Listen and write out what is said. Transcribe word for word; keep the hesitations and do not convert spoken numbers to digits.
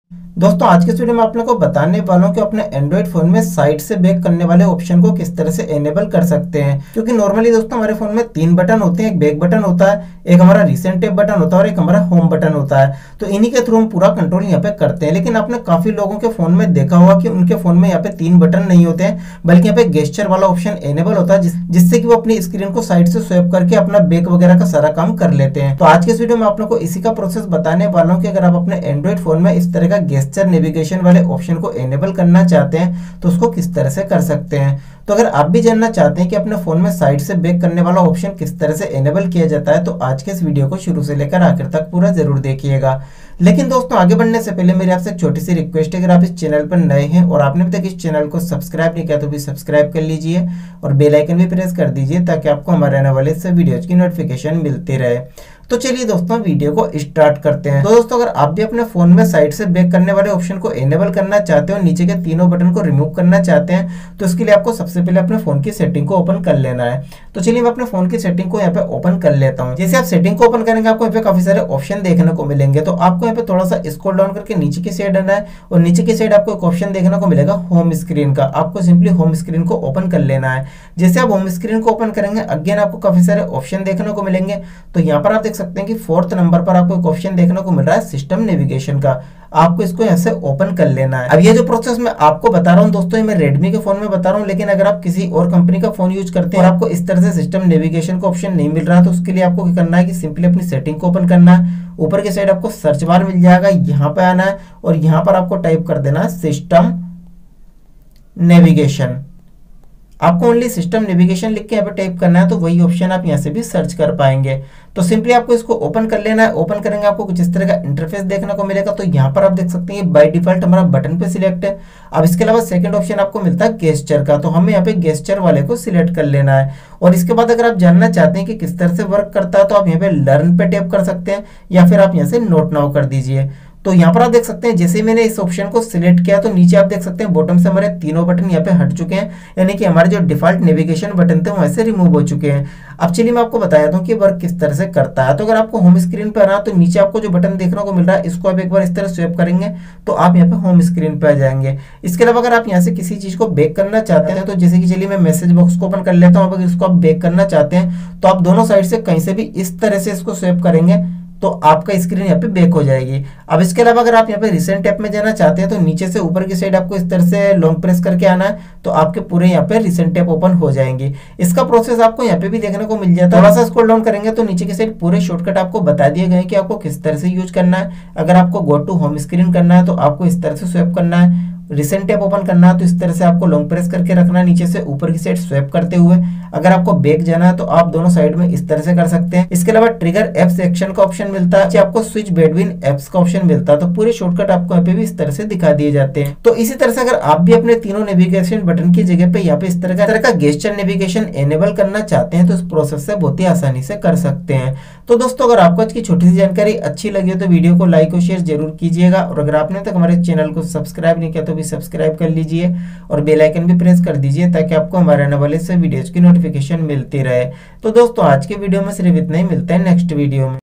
दोस्तों आज के इस वीडियो में आप लोगों को बताने वाला हूं कि अपने एंड्रॉइड फोन में साइड से बैक करने वाले ऑप्शन को किस तरह से एनेबल कर सकते हैं। क्योंकि नॉर्मली दोस्तों हमारे फोन में तीन बटन होते हैं, एक बैक बटन होता है, एक हमारा रिसेंट टैब बटन होता है और एक हमारा होम बटन होता है। तो इन्हीं के थ्रू हम पूरा कंट्रोल यहाँ पे करते हैं। लेकिन आपने काफी लोगों के फोन में देखा होगा कि उनके फोन में यहाँ पे तीन बटन नहीं होते हैं, बल्कि यहाँ पे गेस्चर वाला ऑप्शन एनेबल होता है, जिससे कि वो अपनी स्क्रीन को साइड से स्वैप करके अपना बैक वगैरह का सारा काम कर लेते हैं। तो आज के इस वीडियो में आप लोग को इसी का प्रोसेस बताने वाला हूँ कि अगर आप अपने एंड्रॉइड फोन में इस तरह का गेस्चर नेविगेशन वाले ऑप्शन को एनेबल करना चाहते हैं तो उसको किस तरह से कर सकते हैं। तो अगर आप भी जानना चाहते हैं कि अपने फोन में साइड से बैक करने वाला ऑप्शन किस तरह से एनेबल किया जाता है, तो आज के इस वीडियो को शुरू से लेकर आखिर तक पूरा जरूर देखिएगा। लेकिन दोस्तों आगे बढ़ने से पहले मेरी आपसे एक छोटी सी रिक्वेस्ट है, अगर आप इस चैनल पर नए हैं और आपने अभी तक इस चैनल को सब्सक्राइब नहीं किया तो भी सब्सक्राइब कर लीजिए और बेल आइकन भी प्रेस कर दीजिए ताकि आपको हमारे आने वाले से वीडियोज की नोटिफिकेशन मिलती रहे। तो चलिए दोस्तों वीडियो को स्टार्ट करते हैं। तो दोस्तों अगर आप भी अपने फोन में साइड से बैक करने वाले ऑप्शन को एनेबल करना चाहते हो, नीचे के तीनों बटन को रिमूव करना चाहते हैं, तो इसके लिए आपको सबसे पहले अपने फोन की सेटिंग को ओपन कर लेना है। तो चलिए मैं अपने फोन की सेटिंग को यहाँ पे ओपन कर लेता हूँ। जैसे आप सेटिंग को ओपन करेंगे आपको यहाँ पे काफी सारे ऑप्शन देखने को मिलेंगे। तो आपको यहाँ पे थोड़ा सा स्क्रॉल डाउन करके नीचे की साइड आना है और नीचे की साइड आपको एक ऑप्शन देखने को मिलेगा होम स्क्रीन का। आपको सिंपली होम स्क्रीन को ओपन कर लेना है। जैसे आप होम स्क्रीन को ओपन करेंगे अगेन आपको काफी सारे ऑप्शन देखने को मिलेंगे। तो यहाँ पर आप देख सकते हैं कि फोर्थ नंबर पर आपको एक ऑप्शन देखने को मिल रहा है सिस्टम नेविगेशन का। आपको इसको यहाँ से ओपन कर लेना है। अब ये जो प्रोसेस मैं आपको बता रहा हूँ दोस्तों, ये मैं रेडमी के फोन में बता रहा हूँ, लेकिन अगर आप किसी और कंपनी का फोन यूज करते हैं और आपको इस तरह से सिस्टम नेविगेशन का ऑप्शन नहीं मिल रहा, तो उसके लिए आपको क्या करना है कि सिंपली अपनी सेटिंग को ओपन करना है। ऊपर की साइड आपको सर्च बार मिल जाएगा, यहाँ पे आना है और यहाँ पर आपको टाइप कर देना है सिस्टम नेविगेशन। आपको ओनली सिस्टम नेविगेशन लिख के यहाँ पे टाइप करना है, तो वही ऑप्शन आप यहाँ से भी सर्च कर पाएंगे। तो सिंपली आपको इसको ओपन कर लेना है। ओपन करेंगे आपको कुछ इस तरह का इंटरफेस देखने को मिलेगा। तो यहाँ पर आप देख सकते हैं बाय डिफॉल्ट हमारा बटन पे सिलेक्ट है। अब इसके अलावा सेकंड ऑप्शन आपको मिलता है गेस्चर का, तो हमें यहाँ पे गेस्चर वाले को सिलेक्ट कर लेना है। और इसके बाद अगर आप जानना चाहते हैं कि किस तरह से वर्क करता है, तो आप यहाँ पे लर्न पे टैप कर सकते हैं या फिर आप यहाँ से नोट नाउ कर दीजिए। तो यहाँ पर आप देख सकते हैं जैसे मैंने इस ऑप्शन को सिलेक्ट किया तो नीचे आप देख सकते हैं बॉटम से हमारे तीनों बटन यहाँ पे हट चुके हैं, यानी कि हमारे जो डिफॉल्ट नेविगेशन बटन थे वो ऐसे रिमूव हो चुके हैं। अब चलिए मैं आपको बता देता हूँ कि वर्क किस तरह से करता है। तो अगर आपको होम स्क्रीन पर आना तो नीचे आपको जो बटन देखने को मिल रहा है इसको आप एक बार इस तरह स्वैप करेंगे तो आप यहाँ पे होम स्क्रीन पे आ जाएंगे। इसके अलावा अगर आप यहाँ से किसी चीज को बैक करना चाहते हैं, तो जैसे कि चलिए मैं मैसेज बॉक्स को ओपन कर लेता हूँ, अगर इसको आप बैक करना चाहते हैं तो आप दोनों साइड से कहीं से भी इस तरह से इसको स्वैप करेंगे तो आपका स्क्रीन यहाँ पे बैक हो जाएगी। अब इसके अलावा अगर आप यहाँ पे रिसेंट टैब में जाना चाहते हैं तो नीचे से ऊपर की साइड आपको इस तरह से लॉन्ग प्रेस करके आना है, तो आपके पूरे यहाँ पे रिसेंट टैब ओपन हो जाएंगे। इसका प्रोसेस आपको यहाँ पे भी देखने को मिल जाता है। थोड़ा सा स्क्रॉल डाउन करेंगे तो नीचे की साइड पूरे शॉर्टकट आपको बता दिए गए कि आपको किस तरह से यूज करना है। अगर आपको गो टू होम स्क्रीन करना है तो आपको इस तरह से स्वैप करना है, रिसेंट टैब ओपन करना है तो इस तरह से आपको लॉन्ग प्रेस करके रखना है नीचे से ऊपर की साइड स्वैप करते हुए। अगर आपको बैक जाना है तो आप दोनों साइड में इस तरह से कर सकते हैं। इसके अलावा ट्रिगर एप सेक्शन का ऑप्शन मिलता है, आपको स्विच बिटवीन एप्स का ऑप्शन मिलता है। तो पूरे शॉर्टकट आपको यहाँ पे भी इस तरह से दिखा दिए जाते हैं। तो इसी तरह से अगर आप भी अपने तीनों नेविगेशन बटन की जगह पे यहाँ पे इस तरह का तरह का गेस्चर नेविगेशन एनेबल करना चाहते हैं तो इस प्रोसेस से बहुत ही आसानी से कर सकते हैं। तो दोस्तों अगर आपको आज की छोटी सी जानकारी अच्छी लगी हो तो वीडियो को लाइक और शेयर जरूर कीजिएगा और अगर आपने तक हमारे चैनल को सब्सक्राइब नहीं किया तो भी सब्सक्राइब कर लीजिए और बेल आइकन भी प्रेस कर दीजिए ताकि आपको हमारे आने वाले से वीडियोज की नोटिफिकेशन मिलती रहे। तो दोस्तों आज के वीडियो में सिर्फ इतना ही, मिलता है नेक्स्ट वीडियो में।